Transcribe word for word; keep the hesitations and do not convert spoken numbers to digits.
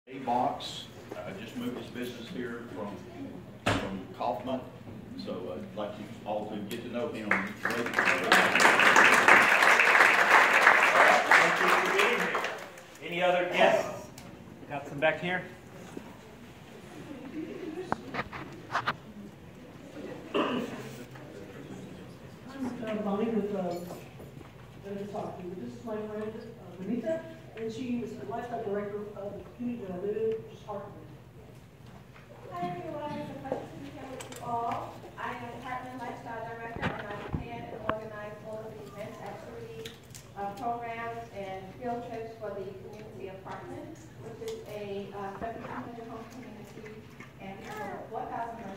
A box uh, just moved his business here from from Kaufman, so uh, I'd like you all to get to know him. Thank you for being here. Any other guests? Got some back here. I'm uh, Bonnie with uh, to talk to you. This is my friend uh, Benita, and she is the lifestyle director of the community that I live in, which is Hartman. Hi everyone, it's a pleasure to be here with you all. I am Hartman Lifestyle Director, and I plan and organize all of the events, activities, uh, programs, and field trips for the community of Hartman, which is a uh, seventeen hundred home community, and we have four thousand